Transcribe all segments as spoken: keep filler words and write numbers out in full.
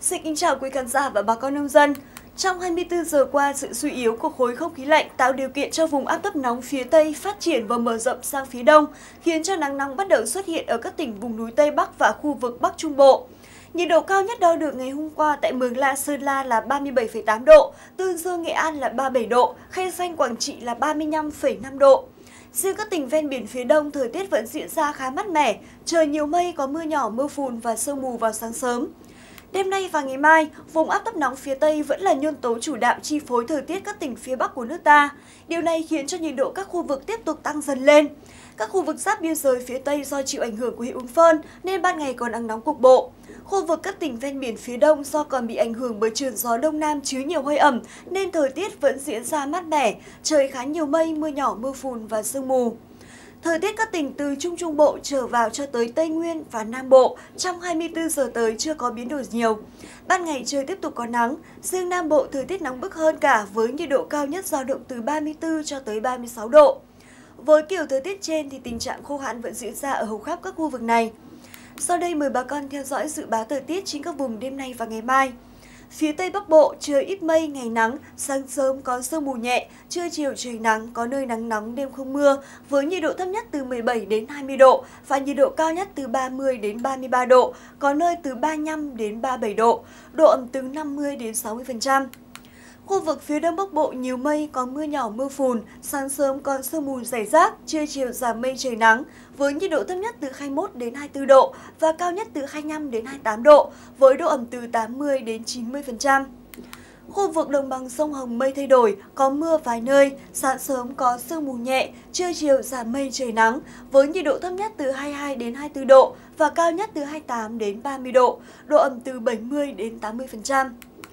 Xin kính chào quý khán giả và bà con nông dân. Trong hai mươi tư giờ qua, sự suy yếu của khối không khí lạnh tạo điều kiện cho vùng áp thấp nóng phía Tây phát triển và mở rộng sang phía Đông, khiến cho nắng nóng bắt đầu xuất hiện ở các tỉnh vùng núi Tây Bắc và khu vực Bắc Trung Bộ. Nhiệt độ cao nhất đo được ngày hôm qua tại Mường La, Sơn La là ba mươi bảy phẩy tám độ, Tương Dương, Nghệ An là ba mươi bảy độ, Khe Sanh, Quảng Trị là ba mươi lăm phẩy năm độ. Riêng các tỉnh ven biển phía Đông, thời tiết vẫn diễn ra khá mát mẻ, trời nhiều mây, có mưa nhỏ, mưa phùn và sương mù vào sáng sớm. Đêm nay và ngày mai, vùng áp thấp nóng phía Tây vẫn là nhân tố chủ đạo chi phối thời tiết các tỉnh phía Bắc của nước ta. Điều này khiến cho nhiệt độ các khu vực tiếp tục tăng dần lên. Các khu vực giáp biên giới phía Tây do chịu ảnh hưởng của hiệu ứng phơn nên ban ngày còn nắng nóng cục bộ. Khu vực các tỉnh ven biển phía Đông do còn bị ảnh hưởng bởi trường gió Đông Nam chứa nhiều hơi ẩm nên thời tiết vẫn diễn ra mát mẻ, trời khá nhiều mây, mưa nhỏ, mưa phùn và sương mù. Thời tiết các tỉnh từ Trung Trung Bộ trở vào cho tới Tây Nguyên và Nam Bộ trong hai mươi tư giờ tới chưa có biến đổi nhiều. Ban ngày trời tiếp tục có nắng, riêng Nam Bộ thời tiết nóng bức hơn cả với nhiệt độ cao nhất dao động từ ba mươi tư cho tới ba mươi sáu độ. Với kiểu thời tiết trên thì tình trạng khô hạn vẫn diễn ra ở hầu khắp các khu vực này. Sau đây mời bà con theo dõi dự báo thời tiết trên các vùng đêm nay và ngày mai. Phía Tây Bắc Bộ, trời ít mây, ngày nắng, sáng sớm có sương mù nhẹ, trưa chiều trời nắng, có nơi nắng nóng, đêm không mưa, với nhiệt độ thấp nhất từ mười bảy đến hai mươi độ và nhiệt độ cao nhất từ ba mươi đến ba mươi ba độ, có nơi từ ba mươi lăm đến ba mươi bảy độ, độ ẩm từ năm mươi đến sáu mươi phần trăm. Khu vực phía Đông Bắc Bộ nhiều mây, có mưa nhỏ, mưa phùn, sáng sớm có sương mù rải rác, trưa chiều giảm mây trời nắng, với nhiệt độ thấp nhất từ hai mươi mốt đến hai mươi tư độ và cao nhất từ hai mươi lăm đến hai mươi tám độ, với độ ẩm từ tám mươi đến chín mươi phần trăm. Khu vực đồng bằng sông Hồng mây thay đổi, có mưa vài nơi, sáng sớm có sương mù nhẹ, trưa chiều giảm mây trời nắng, với nhiệt độ thấp nhất từ hai mươi hai đến hai mươi tư độ và cao nhất từ hai mươi tám đến ba mươi độ, độ ẩm từ bảy mươi đến tám mươi phần trăm.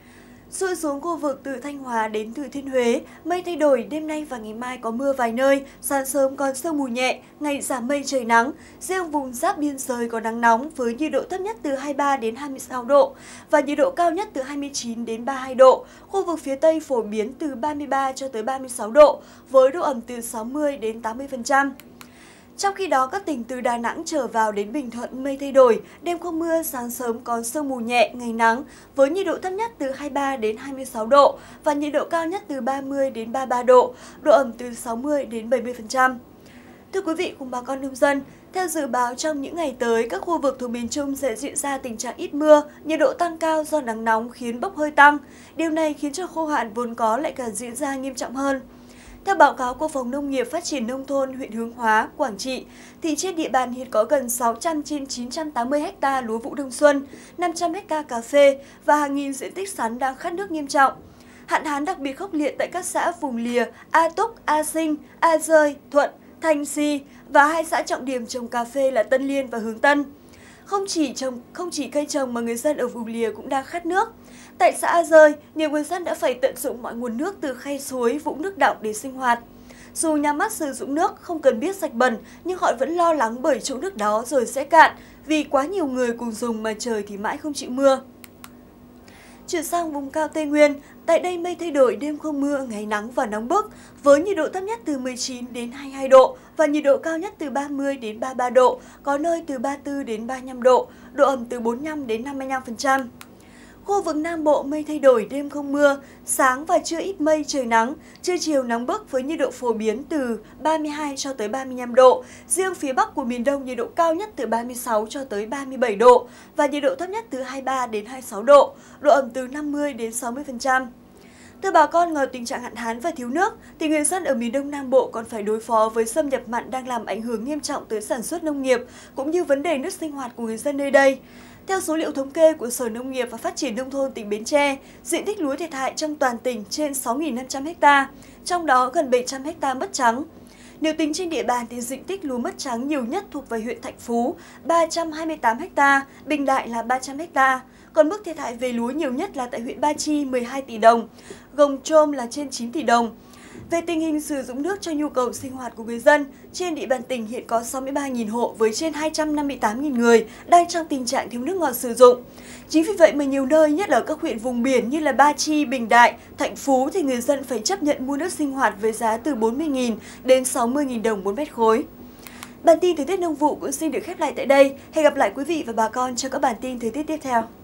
Xuôi xuống khu vực từ Thanh Hóa đến Thừa Thiên Huế, mây thay đổi, đêm nay và ngày mai có mưa vài nơi, sáng sớm có sương mù nhẹ, ngày giảm mây trời nắng. Riêng vùng giáp biên giới có nắng nóng với nhiệt độ thấp nhất từ hai mươi ba đến hai mươi sáu độ và nhiệt độ cao nhất từ hai mươi chín đến ba mươi hai độ. Khu vực phía Tây phổ biến từ ba mươi ba cho tới ba mươi sáu độ với độ ẩm từ sáu mươi đến tám mươi phần trăm. Trong khi đó, các tỉnh từ Đà Nẵng trở vào đến Bình Thuận mây thay đổi, đêm không mưa, sáng sớm có sương mù nhẹ, ngày nắng, với nhiệt độ thấp nhất từ hai mươi ba đến hai mươi sáu độ và nhiệt độ cao nhất từ ba mươi đến ba mươi ba độ, độ ẩm từ sáu mươi đến bảy mươi phần trăm. Thưa quý vị cùng bà con nông dân, theo dự báo trong những ngày tới, các khu vực thuộc miền Trung sẽ diễn ra tình trạng ít mưa, nhiệt độ tăng cao do nắng nóng khiến bốc hơi tăng. Điều này khiến cho khô hạn vốn có lại càng diễn ra nghiêm trọng hơn. Theo báo cáo của Phòng Nông nghiệp Phát triển Nông thôn huyện Hướng Hóa, Quảng Trị, thì trên địa bàn hiện có gần sáu trăm trên chín trăm tám mươi ha lúa vụ đông xuân, năm trăm ha cà phê và hàng nghìn diện tích sắn đang khát nước nghiêm trọng. Hạn hán đặc biệt khốc liệt tại các xã vùng lìa A Túc, A Sinh, A Rơi, Thuận, Thanh Si và hai xã trọng điểm trồng cà phê là Tân Liên và Hướng Tân. Không chỉ trồng, không chỉ cây trồng mà người dân ở vùng lìa cũng đang khát nước. Tại xã A Rơi, nhiều người dân đã phải tận dụng mọi nguồn nước từ khe suối, vũng nước đọng để sinh hoạt. Dù nhắm mắt sử dụng nước không cần biết sạch bẩn, nhưng họ vẫn lo lắng bởi chỗ nước đó rồi sẽ cạn, vì quá nhiều người cùng dùng mà trời thì mãi không chịu mưa. Chuyển sang vùng cao Tây Nguyên, tại đây mây thay đổi, đêm không mưa, ngày nắng và nóng bức, với nhiệt độ thấp nhất từ mười chín đến hai mươi hai độ và nhiệt độ cao nhất từ ba mươi đến ba mươi ba độ, có nơi từ ba mươi tư đến ba mươi lăm độ, độ ẩm từ bốn mươi lăm đến năm mươi lăm phần trăm. Khu vực Nam Bộ mây thay đổi, đêm không mưa, sáng và trưa ít mây trời nắng, trưa chiều nắng bức với nhiệt độ phổ biến từ ba mươi hai cho tới ba mươi lăm độ. Riêng phía Bắc của miền Đông nhiệt độ cao nhất từ ba mươi sáu cho tới ba mươi bảy độ và nhiệt độ thấp nhất từ hai mươi ba đến hai mươi sáu độ, độ ẩm từ năm mươi đến sáu mươi phần trăm. Thưa bà con, ngoài tình trạng hạn hán và thiếu nước, thì người dân ở miền Đông Nam Bộ còn phải đối phó với xâm nhập mặn đang làm ảnh hưởng nghiêm trọng tới sản xuất nông nghiệp, cũng như vấn đề nước sinh hoạt của người dân nơi đây. Theo số liệu thống kê của Sở Nông nghiệp và Phát triển Nông thôn tỉnh Bến Tre, diện tích lúa thiệt hại trong toàn tỉnh trên sáu nghìn năm trăm ha, trong đó gần bảy trăm ha mất trắng. Nếu tính trên địa bàn thì diện tích lúa mất trắng nhiều nhất thuộc về huyện Thạnh Phú, ba trăm hai mươi tám ha, Bình Đại là ba trăm ha. Còn mức thiệt hại về lúa nhiều nhất là tại huyện Ba Chi mười hai tỷ đồng, Gồng Trôm là trên chín tỷ đồng. Về tình hình sử dụng nước cho nhu cầu sinh hoạt của người dân, trên địa bàn tỉnh hiện có sáu mươi ba nghìn hộ với trên hai trăm năm mươi tám nghìn người đang trong tình trạng thiếu nước ngọt sử dụng. Chính vì vậy mà nhiều nơi, nhất là các huyện vùng biển như là Ba Chi, Bình Đại, Thạnh Phú thì người dân phải chấp nhận mua nước sinh hoạt với giá từ bốn mươi nghìn đến sáu mươi nghìn đồng một mét khối. Bản tin thời tiết nông vụ cũng xin được khép lại tại đây. Hẹn gặp lại quý vị và bà con trong các bản tin thời tiết tiếp theo.